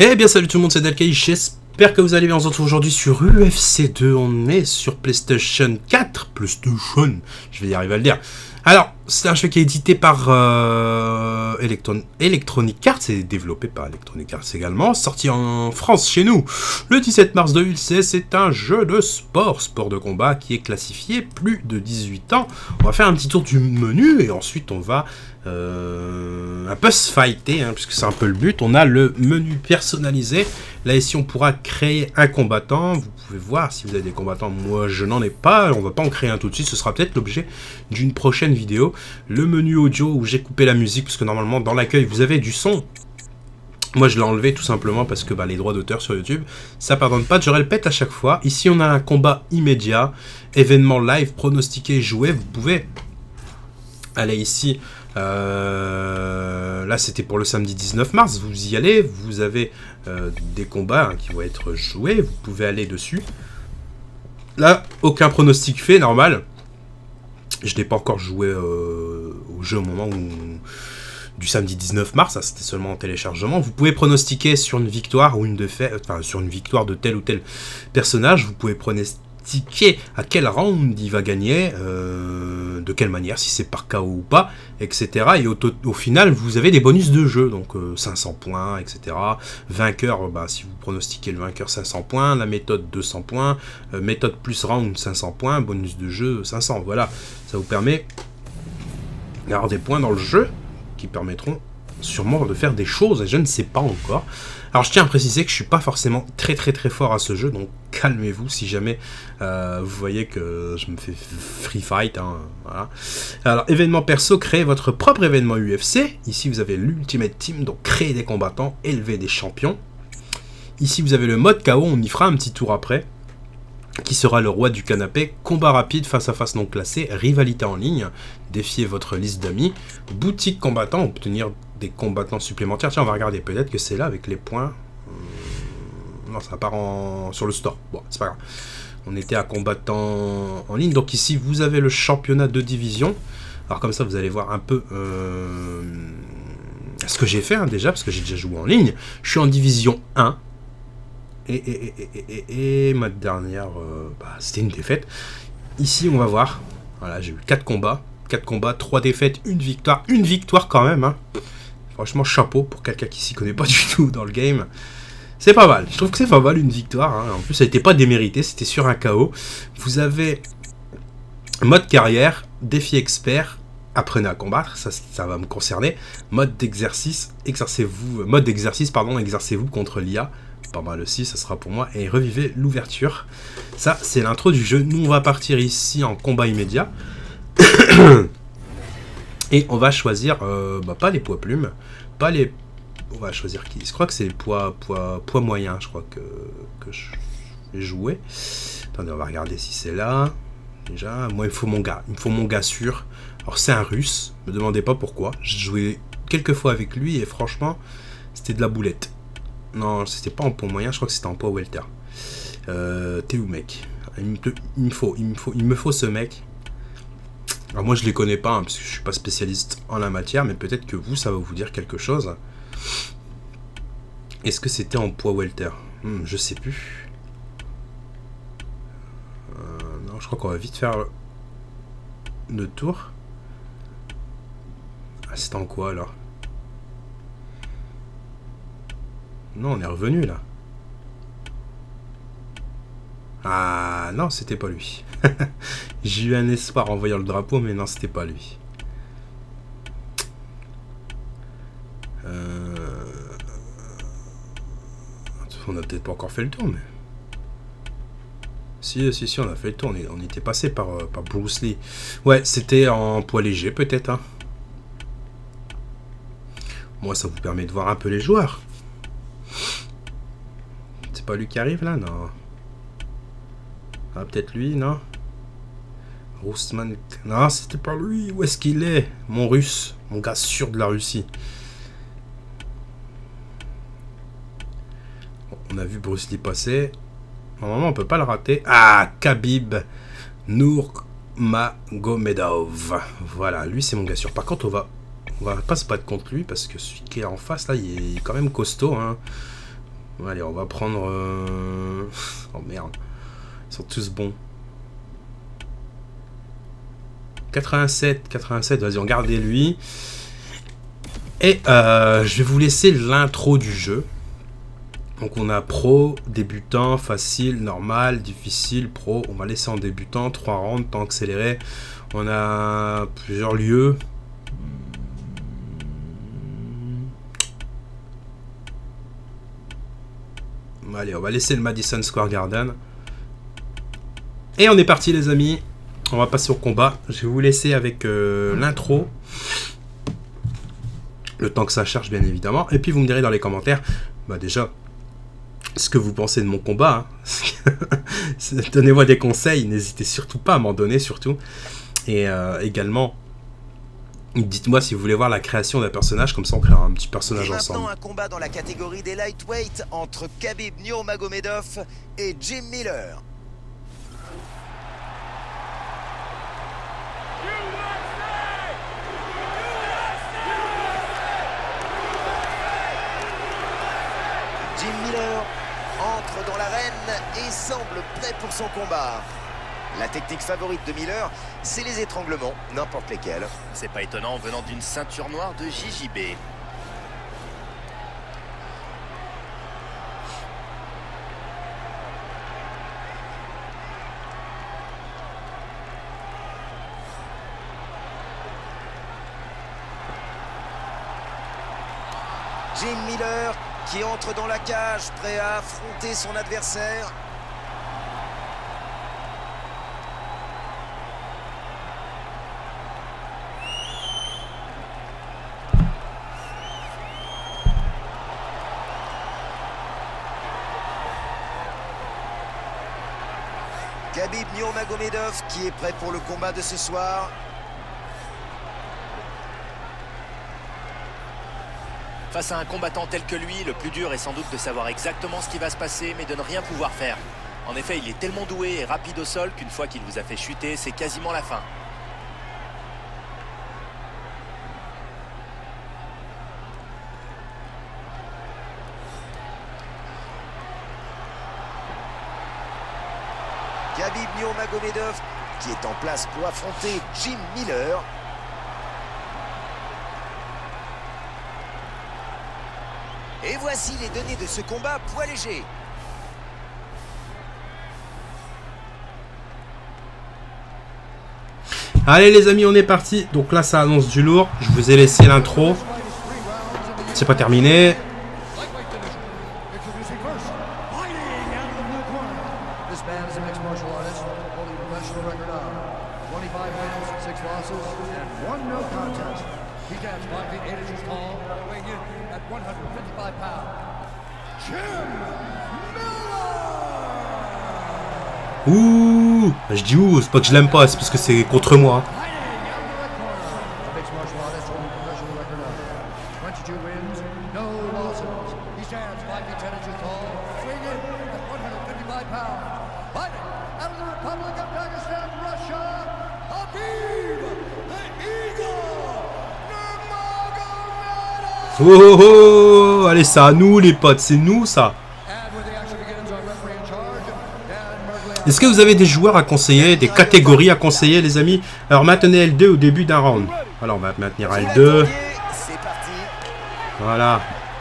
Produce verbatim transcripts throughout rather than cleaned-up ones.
Eh bien salut tout le monde, c'est Dalkai, j'espère que vous allez bien. On se retrouve aujourd'hui sur U F C deux, on est sur PlayStation quatre, PlayStation, je vais y arriver à le dire. Alors, c'est un jeu qui est édité par euh, Electron Electronic Arts, c'est développé par Electronic Arts également, sorti en France chez nous le dix-sept mars deux mille seize. C'est un jeu de sport, sport de combat qui est classifié plus de dix-huit ans. On va faire un petit tour du menu et ensuite on va euh, un peu se fighter, hein, puisque c'est un peu le but. On a le menu personnalisé. Là ici on pourra créer un combattant. Vous pouvez voir si vous avez des combattants. Moi je n'en ai pas, on va pas en créer un tout de suite. Ce sera peut-être l'objet d'une prochaine vidéo. Le menu audio où j'ai coupé la musique, parce que normalement dans l'accueil vous avez du son. Moi je l'ai enlevé tout simplement parce que bah, les droits d'auteur sur YouTube, ça pardonne pas, je répète à chaque fois. Ici on a un combat immédiat, événement live, pronostiqué, joué. Vous pouvez aller ici, euh, là c'était pour le samedi dix-neuf mars, vous y allez, vous avez euh, des combats hein, qui vont être joués, vous pouvez aller dessus. Là, aucun pronostic fait, normal. Je n'ai pas encore joué euh, au jeu au moment où... du samedi dix-neuf mars, ça c'était seulement en téléchargement. Vous pouvez pronostiquer sur une victoire ou une défaite, enfin sur une victoire de tel ou tel personnage. Vous pouvez pronostiquer à quel round il va gagner, euh, de quelle manière, si c'est par K O ou pas, et cetera. Et au, au final, vous avez des bonus de jeu, donc euh, cinq cents points, et cetera. Vainqueur, bah, si vous pronostiquez le vainqueur, cinq cents points. La méthode, deux cents points. Euh, méthode plus round, cinq cents points. Bonus de jeu, cinq cents. Voilà, ça vous permet d'avoir des points dans le jeu qui permettront sûrement de faire des choses, et je ne sais pas encore. Alors je tiens à préciser que je suis pas forcément très très très fort à ce jeu, donc calmez-vous si jamais euh, vous voyez que je me fais free fight, hein, voilà. Alors événement perso, créez votre propre événement U F C. Ici vous avez l'Ultimate Team, donc créer des combattants, élever des champions. Ici vous avez le mode K O, on y fera un petit tour après. Qui sera le roi du canapé, combat rapide, face à face non classé, rivalité en ligne, défier votre liste d'amis, boutique combattant, obtenir des combattants supplémentaires. Tiens, on va regarder, peut-être que c'est là avec les points. Non, ça part en... sur le store. Bon, c'est pas grave. On était à combattant en ligne. Donc ici, vous avez le championnat de division. Alors comme ça, vous allez voir un peu euh... ce que j'ai fait hein, déjà, parce que j'ai déjà joué en ligne. Je suis en division un. Et, et, et, et, et, et ma dernière, euh, bah, c'était une défaite. Ici, on va voir. Voilà, j'ai eu quatre combats. quatre combats, trois défaites, une victoire. Une victoire quand même. Hein. Franchement, chapeau pour quelqu'un qui s'y connaît pas du tout dans le game. C'est pas mal. Je trouve que c'est pas mal une victoire. Hein. En plus, ça n'était pas démérité. C'était sur un K O. Vous avez mode carrière, défi expert. Apprenez à combattre, ça, ça va me concerner. Mode d'exercice, exercez-vous, mode d'exercice, pardon, exercez-vous contre l'I A. Pas mal aussi, ça sera pour moi. Et revivez l'ouverture. Ça, c'est l'intro du jeu. Nous, on va partir ici en combat immédiat. Et on va choisir, euh, bah, pas les poids plumes, pas les... On va choisir qui? Je crois que c'est les poids, poids, poids moyens, je crois que, que je vais jouer. Attendez, on va regarder si c'est là. Déjà, moi, il me faut mon gars. Il me faut mon gars sûr. Alors, c'est un russe. Ne me demandez pas pourquoi. J'ai joué quelques fois avec lui et franchement, c'était de la boulette. Non, c'était pas en poids moyen, je crois que c'était en poids welter. Euh, T'es où, mec? il me, il, me faut, il, me faut, il me faut ce mec. Alors moi, je les connais pas, hein, parce que je suis pas spécialiste en la matière, mais peut-être que vous, ça va vous dire quelque chose. Est-ce que c'était en poids welter? hmm, Je sais plus. Euh, non, je crois qu'on va vite faire le tour. Ah, c'était en quoi, alors? Non, on est revenu là. Ah non, c'était pas lui. J'ai eu un espoir en voyant le drapeau, mais non, c'était pas lui. Euh... On a peut-être pas encore fait le tour, mais... Si, si, si, on a fait le tour. On, est... on était passé par, euh, par Bruce Lee. Ouais, c'était en poids léger, peut-être. Hein. Moi, ça vous permet de voir un peu les joueurs. C'est pas lui qui arrive là, non. Ah, peut-être lui, non. Roustman. Non, c'était pas lui. Où est-ce qu'il est? Mon russe. Mon gars sûr de la Russie. Bon, on a vu Bruce Lee passer. Normalement, on peut pas le rater. Ah, Khabib Nurmagomedov. Voilà, lui, c'est mon gars sûr. Par contre, on va... On va pas se battre contre lui parce que celui qui est en face là, il est quand même costaud. Hein. Allez, on va prendre... Euh... Oh merde. Ils sont tous bons. quatre-vingt-sept, quatre-vingt-sept, vas-y, on garde lui. Et euh, je vais vous laisser l'intro du jeu. Donc on a pro, débutant, facile, normal, difficile, pro. On va laisser en débutant, trois rounds, temps accéléré. On a plusieurs lieux. Allez, on va laisser le Madison Square Garden. Et on est parti les amis. On va passer au combat. Je vais vous laisser avec euh, l'intro. Le temps que ça charge bien évidemment. Et puis vous me direz dans les commentaires, bah déjà, ce que vous pensez de mon combat. Hein. Donnez-moi des conseils. N'hésitez surtout pas à m'en donner surtout. Et euh, également, dites-moi si vous voulez voir la création d'un personnage. Comme ça on crée un petit personnage et ensemble. Maintenant un combat dans la catégorie des lightweight entre Khabib Nurmagomedov et Jim Miller. Jim Miller entre dans l'arène et semble prêt pour son combat. La technique favorite de Miller, c'est les étranglements, n'importe lesquels. C'est pas étonnant venant d'une ceinture noire de J J B. Jim Miller qui entre dans la cage, prêt à affronter son adversaire. Khabib Nurmagomedov qui est prêt pour le combat de ce soir. Face à un combattant tel que lui, le plus dur est sans doute de savoir exactement ce qui va se passer, mais de ne rien pouvoir faire. En effet, il est tellement doué et rapide au sol qu'une fois qu'il vous a fait chuter, c'est quasiment la fin. Khabib Nurmagomedov qui est en place pour affronter Jim Miller. Et voici les données de ce combat poids léger. Allez les amis, on est parti. Donc là ça annonce du lourd. Je vous ai laissé l'intro. C'est pas terminé. Ouh, je dis ouh, c'est pas que je l'aime pas, c'est parce que c'est contre moi. Oh, oh, oh, allez, ça à nous les potes, c'est nous ça. Est-ce que vous avez des joueurs à conseiller, des catégories à conseiller les amis? Alors maintenez L deux au début d'un round. Alors on va maintenir L deux. Voilà.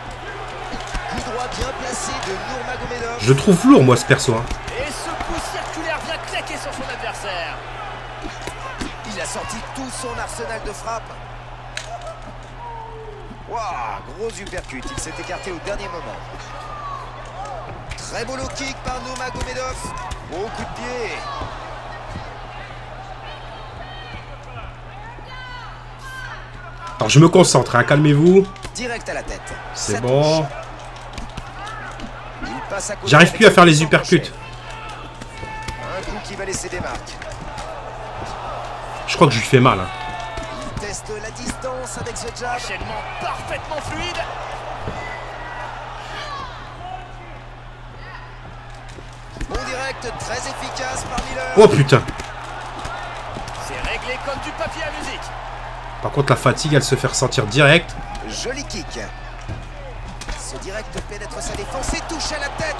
Je trouve lourd moi ce perso. Hein. Et ce coup circulaire vient claquer sur son adversaire. Il a sorti tout son arsenal de frappe. Waouh, gros uppercut, il s'est écarté au dernier moment. Très beau low kick par Nurmagomedov. Beau coup de pied. Alors je me concentre, hein, calmez-vous. Direct à la tête. C'est bon. J'arrive plus à faire les uppercuts. Un coup qui va laisser des marques. Je crois que je lui fais mal. Hein. Il teste la distance avec ce jab. Enchaînement parfaitement fluide. Bon direct, très efficace par Miller. Oh putain. C'est réglé comme du papier à musique. Par contre la fatigue elle se fait ressentir direct. Joli kick. Ce direct pénètre sa défense et touche à la tête.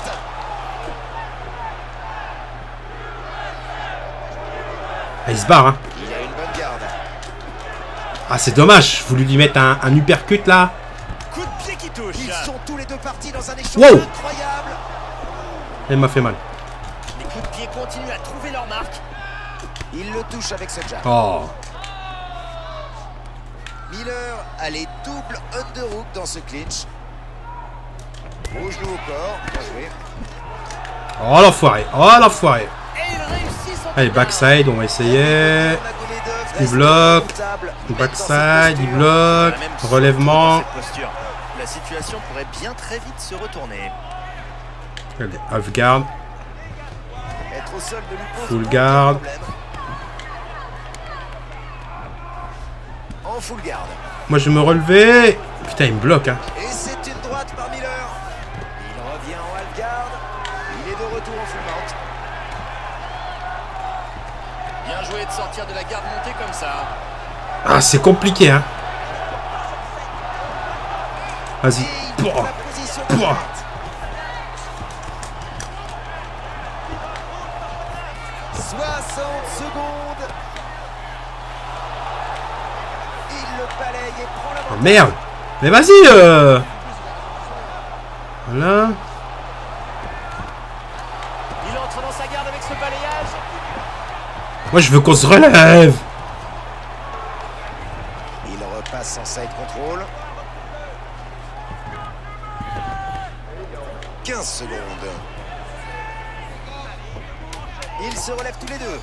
Ah, il se barre, hein. Il a une bonne garde. Ah, c'est dommage. Je voulais lui mettre un, un uppercut là. Coup de pied qui touche. Ils sont tous les deux partis dans un échange Wow. incroyable. Elle m'a fait mal. Les coups de pied continuent à trouver leur marque. Il le touche avec ce jab. Oh. Miller a les doubles underhook dans ce clinch. Au genou au corps, bien joué. Oh l'enfoiré. Oh l'enfoiré. Et il réussit son Allez, backside, on va essayer. Il bloque. Backside, il bloque. Relèvement. Cette posture. La situation pourrait bien très vite se retourner. Allez, half guard. Être au sol ne lui pose Full aucun guard. problème. En full guard. Moi, je vais me relever. Putain, il me bloque, hein. Et c'est une droite par Miller. Il revient en half guard. Il est de retour en full mount. Bien joué de sortir de la garde montée comme ça. Ah, c'est compliqué, hein. Vas-y. Et il prend Pouah. la position Pouah. parfaite. soixante secondes. Il le balaye et prend la Oh, main. merde. Mais vas-y. Euh... Voilà. Il entre dans sa garde avec ce balayage. Moi, je veux qu'on se relève. Il repasse en side control. quinze secondes. Ils se relèvent tous les deux.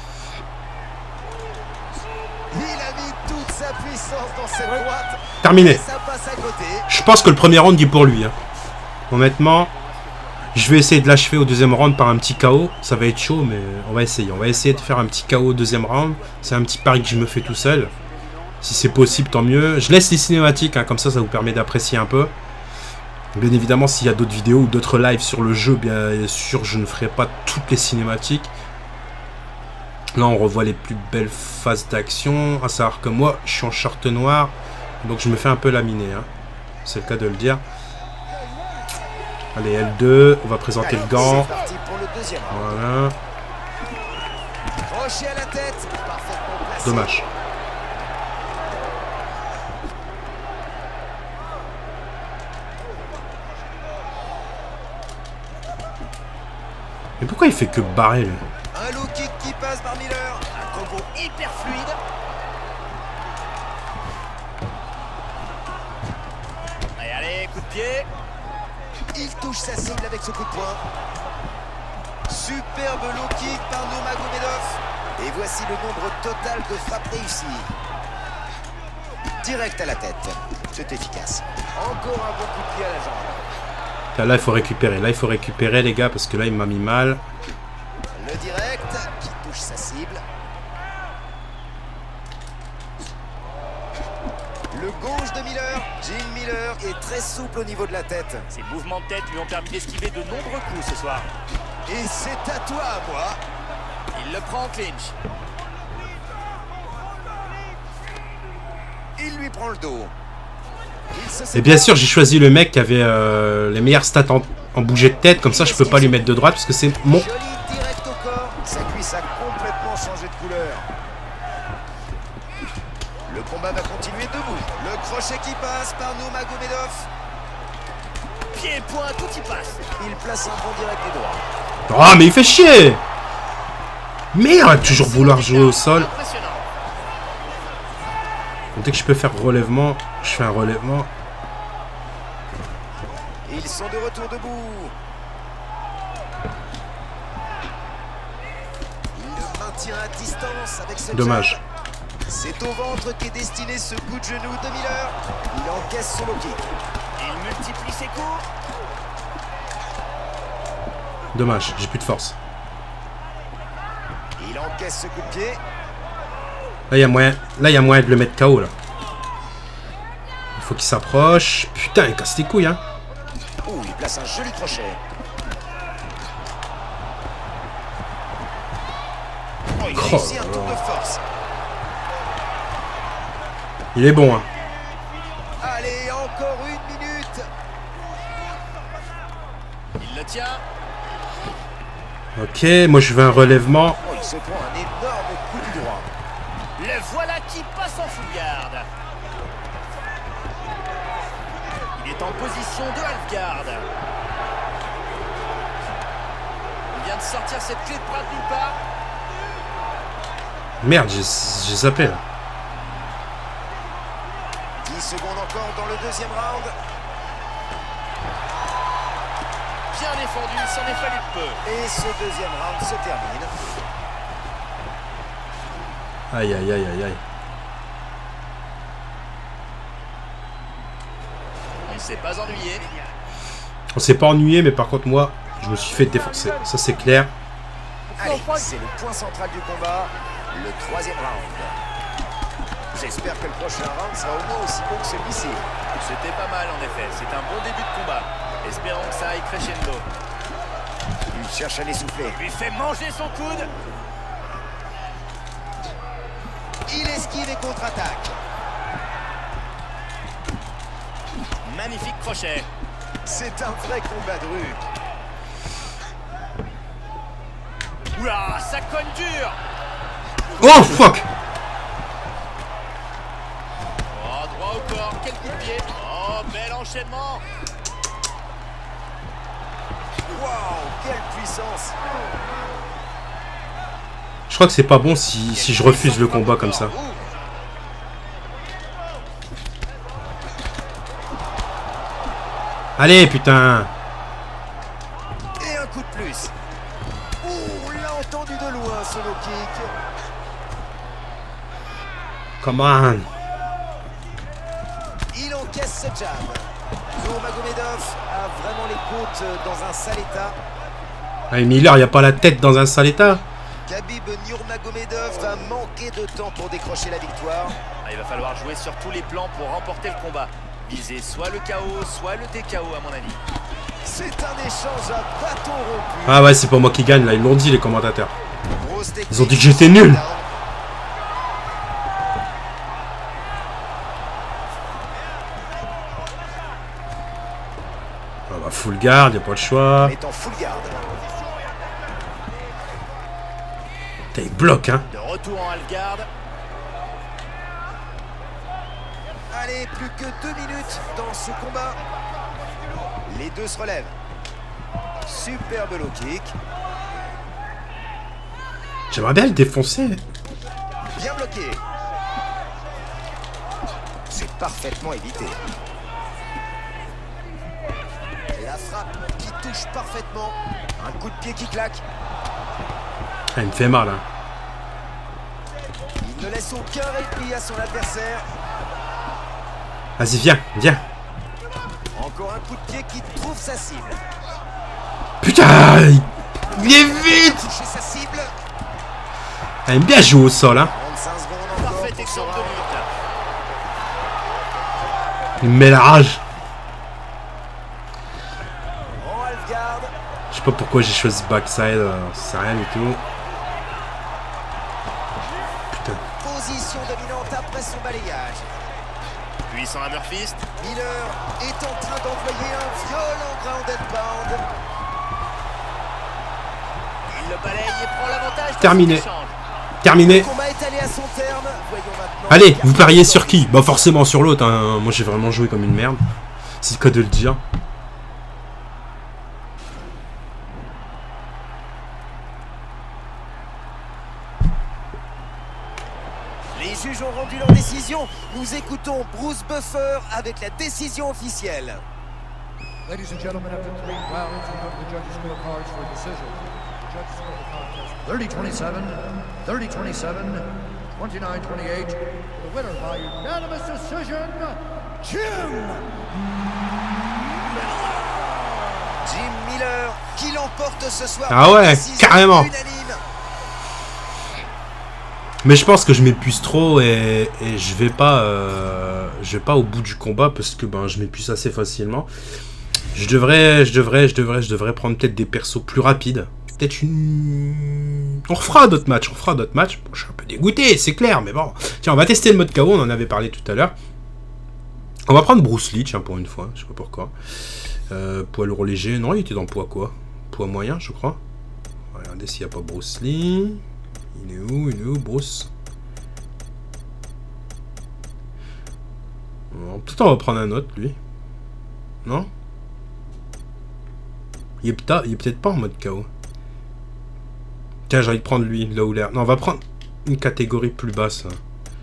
Il a mis toute sa puissance dans cette droite. Terminé. Et ça passe à côté. Je pense que le premier round est pour lui, hein. Honnêtement, je vais essayer de l'achever au deuxième round par un petit K O. Ça va être chaud, mais on va essayer. On va essayer de faire un petit K O au deuxième round. C'est un petit pari que je me fais tout seul. Si c'est possible, tant mieux. Je laisse les cinématiques, hein, comme ça, ça vous permet d'apprécier un peu. Bien évidemment, s'il y a d'autres vidéos ou d'autres lives sur le jeu, bien sûr, je ne ferai pas toutes les cinématiques. Là, on revoit les plus belles phases d'action. À savoir que moi, je suis en short noir. Donc, je me fais un peu laminer. Hein. C'est le cas de le dire. Allez, L deux. On va présenter le gant. C'est parti pour le deuxième round. Voilà. Crochet à la tête. Parfaitement placé. Dommage. Mais pourquoi il fait que barrer, lui? Un low kick qui passe par Miller. Un combo hyper fluide. Allez, allez, coup de pied. Il touche sa cible avec ce coup de poing. Superbe low kick par Nurmagomedov. Et voici le nombre total de frappes réussies. Direct à la tête. C'est efficace. Encore un bon coup de pied à la jambe. Là, il faut récupérer. Là, il faut récupérer, les gars, parce que là, il m'a mis mal. Le direct qui touche sa cible. Le gauche de Miller. Jim Miller est très souple au niveau de la tête. Ses mouvements de tête lui ont permis d'esquiver de nombreux coups ce soir. Et c'est à toi, à moi. Il le prend en clinch. Il lui prend le dos. Il se Et bien sûr, j'ai choisi le mec qui avait euh, les meilleures stats en, en bouger de tête. Comme ça, je peux pas lui mettre de droite parce que c'est mon... Joli direct au corps. Sa cuisse a complètement changé de couleur. Le combat va continuer debout. Le crochet qui passe par Nurmagomedov. Pied et poing, tout y passe. Il place un bon direct et droit. Oh, mais il fait chier. Merde, toujours vouloir jouer au sol. Impressionnant. Dès que je peux faire relèvement, je fais un relèvement. Ils sont de retour debout. Il le maintient à distance avec ce Dommage. jab. C'est au ventre qu'est destiné ce coup de genou de Miller. Il encaisse son low kick. Il multiplie ses coups. Dommage, j'ai plus de force. Il encaisse ce coup de pied. Là, il y a moyen, là, il y a moyen de le mettre K O, là. Il faut qu'il s'approche. Putain, il casse les couilles, hein. Ouh, il place un joli crochet. Oh, il Oh réussit un là tour là. de force. Il est bon, hein. Allez, encore une minute. tient. Ok, moi je veux un relèvement. Oh, il se prend un énorme coup du droit. Le voilà qui passe en full garde. Il est en position de half garde. Il vient de sortir cette clé de bras de nulle part. Merde, j'ai zappé là. dix secondes encore dans le deuxième round. Bien défendu, il s'en est fallu peu. Et ce deuxième round se termine. Aïe aïe aïe aïe aïe. On s'est pas ennuyé. On s'est pas ennuyé, mais par contre moi, je me suis fait défoncer. Ça c'est clair. Allez, c'est le point central du combat, le troisième round. J'espère que le prochain round sera au moins aussi bon que celui-ci. C'était pas mal en effet, c'est un bon début de combat. Espérons que ça aille crescendo. Il cherche à l'essouffler. Il lui fait manger son coude. Il esquive et contre-attaque. Magnifique crochet. C'est un vrai combat de rue. Oula, ça cogne dur. Oh fuck! Oh, droit au corps, quel coup de pied. Oh, bel enchaînement. Waouh, quelle puissance! Je crois que c'est pas bon si, si je refuse le combat comme ça. Allez putain! Et un coup de plus. Ouh, on l'a entendu de loin ce low kick. Come on! Il encaisse ce jab. Nurmagomedov a vraiment les côtes dans un sale état. Ah, Miller, il n'y a pas la tête dans un sale état. Khabib Nurmagomedov va manquer de temps pour décrocher la victoire. Ah, il va falloir jouer sur tous les plans pour remporter le combat. Viser soit le K O, soit le T K O à mon avis. C'est un échange à bâton rompu. Ah ouais, c'est pas moi qui gagne, là, ils l'ont dit les commentateurs. Grosse technique. Ils ont dit que j'étais nul. Ah bah full guard, y a pas le choix. Il est en full garde. Putain, il bloque, hein. De retour en half guard. Allez, plus que deux minutes dans ce combat. Les deux se relèvent. Superbe low kick. J'aimerais bien le défoncer. Bien bloqué. C'est parfaitement évité. La frappe qui touche parfaitement. Un coup de pied qui claque. Ah, il me fait mal, hein. Il ne laisse aucun répit à son adversaire. Vas-y, viens, viens. Encore un coup de pied qui trouve sa cible. Putain, il... Viens vite. Toucher sa cible. Elle aime bien jouer au sol, hein. trente-cinq secondes encore. Parfait pour ce exemple de round. lutte. Il me met la rage. En half guard. Je sais pas pourquoi j'ai choisi backside, euh, c'est rien du tout. Putain. Position dominante après son balayage. Puissant hammer fist. Miller est en train d'envoyer un violent ground and pound. Il le balaye et prend l'avantage. dans Terminé. cet échange. Terminé. Le combat est allé à son terme. Voyons maintenant. Allez, vous pariez sur qui? Bah forcément sur l'autre, hein. Moi j'ai vraiment joué comme une merde. C'est le cas de le dire. Les juges ont rendu leur décision. Nous écoutons Bruce Buffer avec la décision officielle. Ladies and gentlemen, after three rounds, we go to the judges' scorecards for a decision. The judges score the contest thirty twenty-seven, thirty twenty-seven, twenty-nine twenty-eight. The winner by unanimous decision, Jim Jim Miller qui l'emporte ce soir. Ah ouais, Décision carrément. unanime. Mais je pense que je m'épuise trop et, et je vais pas euh, je vais pas au bout du combat parce que ben je m'épuise assez facilement. Je devrais je devrais je devrais je devrais prendre peut-être des persos plus rapides. Peut-être une on refera d'autres matchs, on fera d'autres matchs. Bon, je suis un peu dégoûté, c'est clair, mais bon. Tiens, on va tester le mode K O, on en avait parlé tout à l'heure. On va prendre Bruce Lee, tiens, pour une fois, je sais pas pourquoi. Euh, poids lourd léger, non, il était dans poids quoi. poids moyen, je crois. Regardez s'il n'y a pas Bruce Lee. Il est où? Il est où, Bruce? Peut-être on va prendre un autre, lui. Non? Il est peut-être pas en mode K O. Tiens, j'ai envie de prendre lui, là où l'air. Non, on va prendre une catégorie plus basse. Là.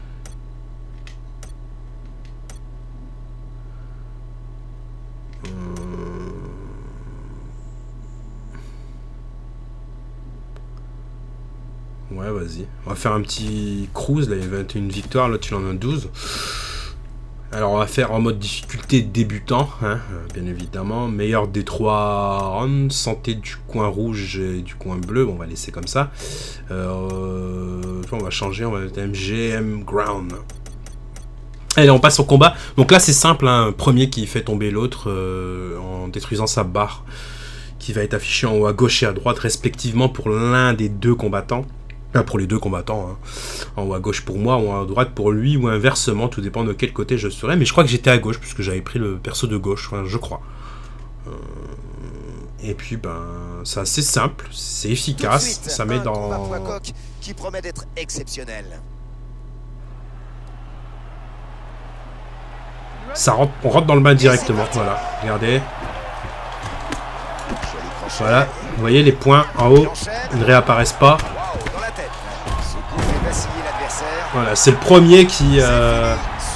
Ouais, vas-y. On va faire un petit cruise. Là, il y a vingt et une victoires. Là, tu en as douze. Alors, on va faire en mode difficulté débutant. Hein, bien évidemment. Meilleur des trois rounds. Santé du coin rouge et du coin bleu. Bon, on va laisser comme ça. Euh, on va changer. On va mettre M G M Ground. Allez, on passe au combat. Donc là, c'est simple. Hein, premier qui fait tomber l'autre euh, en détruisant sa barre. Qui va être affichée en haut à gauche et à droite, respectivement, pour l'un des deux combattants. Pour les deux combattants, hein. En haut à gauche pour moi, ou à droite pour lui, ou inversement, tout dépend de quel côté je serai. Mais je crois que j'étais à gauche, puisque j'avais pris le perso de gauche, enfin, je crois. Euh... Et puis, ben, c'est assez simple, c'est efficace, suite, ça met dans... qui promet d'être exceptionnel. Ça rentre, on rentre dans le bain directement, voilà, regardez. Voilà, vous voyez les points en haut, ils ne réapparaissent pas. Voilà, c'est le premier qui... Euh...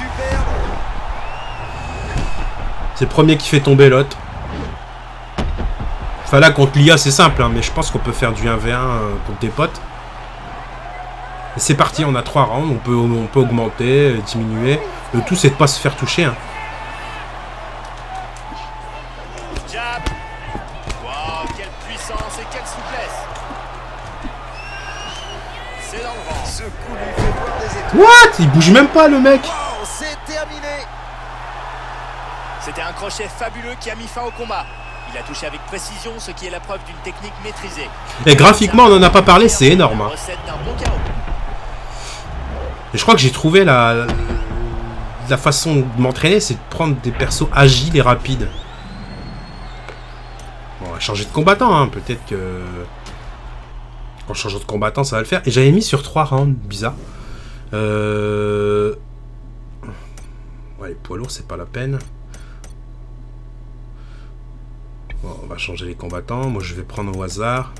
C'est le premier qui fait tomber l'autre. Enfin là, contre l'I A, c'est simple, hein, mais je pense qu'on peut faire du un v un euh, contre des potes. Et c'est parti, on a trois rounds, on peut, on peut augmenter, diminuer. Le tout, c'est de ne pas se faire toucher. Hein. Wow, quelle puissance et quelle souplesse. C'est dans le vent. Ce coup lui fait voir des étoiles. What? Il bouge même pas, le mec. Wow, c'est terminé. C'était un crochet fabuleux qui a mis fin au combat. Il a touché avec précision, ce qui est la preuve d'une technique maîtrisée. Et graphiquement, on n'en a pas parlé, c'est énorme. Hein. Et je crois que j'ai trouvé la, la façon de m'entraîner, c'est de prendre des persos agiles et rapides. Bon, on va changer de combattant, hein. Peut-être que... En changeant de combattant, ça va le faire. Et j'avais mis sur trois rounds, bizarre. Euh... Ouais, les poids lourds, c'est pas la peine. Bon, on va changer les combattants. Moi, je vais prendre au hasard.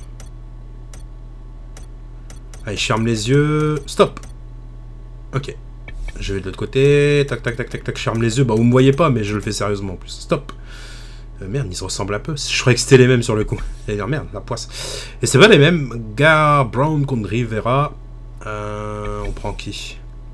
Allez, je ferme les yeux. Stop. Ok. Je vais de l'autre côté. Tac, tac, tac, tac, tac. Je ferme les yeux. Bah, vous me voyez pas, mais je le fais sérieusement en plus. Stop. Euh, merde, ils se ressemblent un peu. Je croyais que c'était les mêmes sur le coup. J'allais dire, merde, la poisse. Et c'est pas les mêmes. Gar Brown contre Rivera. Euh, on prend qui?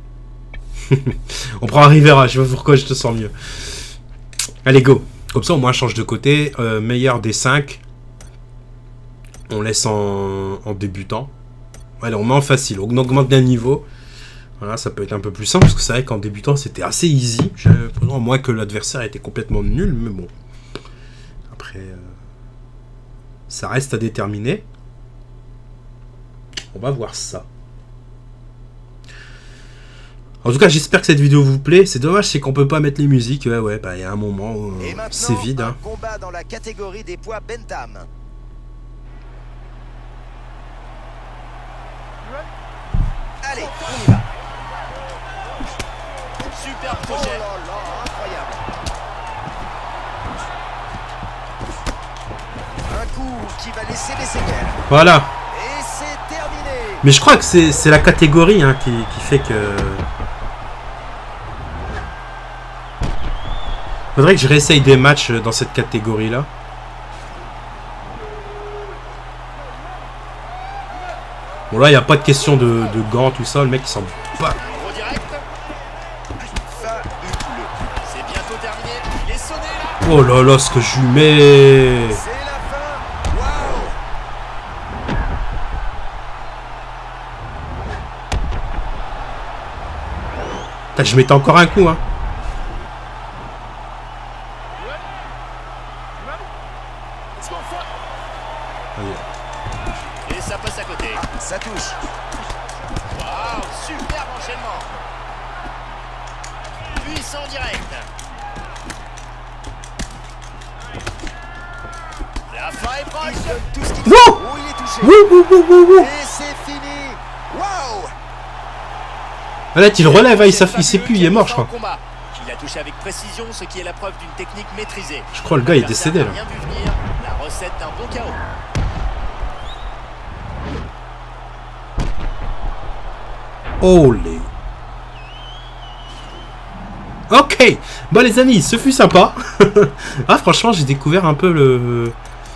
On prend Rivera. Je sais pas pourquoi je te sens mieux. Allez, go. Comme ça, au moins, on change de côté. Euh, meilleur des cinq. On laisse en, en débutant. Allez, on met en facile. On augmente d'un niveau. Voilà, ça peut être un peu plus simple. Parce que c'est vrai qu'en débutant, c'était assez easy. Au moins que l'adversaire était complètement nul. Mais bon. Après, euh, ça reste à déterminer. On va voir ça. En tout cas, j'espère que cette vidéo vous plaît. C'est dommage, c'est qu'on peut pas mettre les musiques. Ouais, ouais, bah il y a un moment où euh, c'est vide. Hein. Un combat dans la catégorie des poids Bentham. Allez, on y va. Super projet. Oh là là, incroyable. Un coup qui va laisser des séquelles. Voilà. Et c'est terminé. Mais je crois que c'est la catégorie hein, qui, qui fait que... Faudrait que je réessaye des matchs dans cette catégorie-là. Bon là, il n'y a pas de question de, de gants, tout ça. Le mec, il s'en bat. C'est bientôt terminé. Il est sonné là. Oh là là, ce que je lui mets. C'est la fin. Waouh. Putain, je mettais encore un coup, hein. Et ça passe à côté. Ça touche. Waouh, superbe enchaînement. Puissant direct. La fin est proche. Il donne tout ce qu'il Wow. faut. Oh, il est touché. Wouh, wouh, wouh, wouh, wouh. Et c'est fini. Waouh. Ah, là, il relève, hein, il, sait- il sait plus, il est mort, je crois. Combat. Il a touché avec précision, ce qui est la preuve d'une technique maîtrisée. Je crois le gars est décédé, là. Rien vu venir, la recette d'un bon K O. Olé. Ok. Bon, les amis, ce fut sympa. Ah, franchement, j'ai découvert un peu le...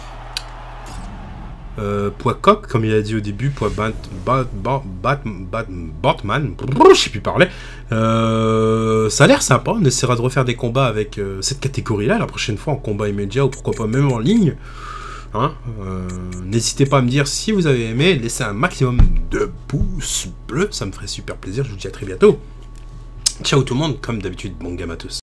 Euh, poids coq, comme il a dit au début, poids bat, bat, bat, bat, bat, Batman, je sais plus parler. Euh, ça a l'air sympa, on essaiera de refaire des combats avec euh, cette catégorie-là, la prochaine fois en combat immédiat ou pourquoi pas même en ligne. Hein, euh, n'hésitez pas à me dire si vous avez aimé, laissez un maximum de pouces bleus, ça me ferait super plaisir, je vous dis à très bientôt. Ciao tout le monde, comme d'habitude, bon game à tous.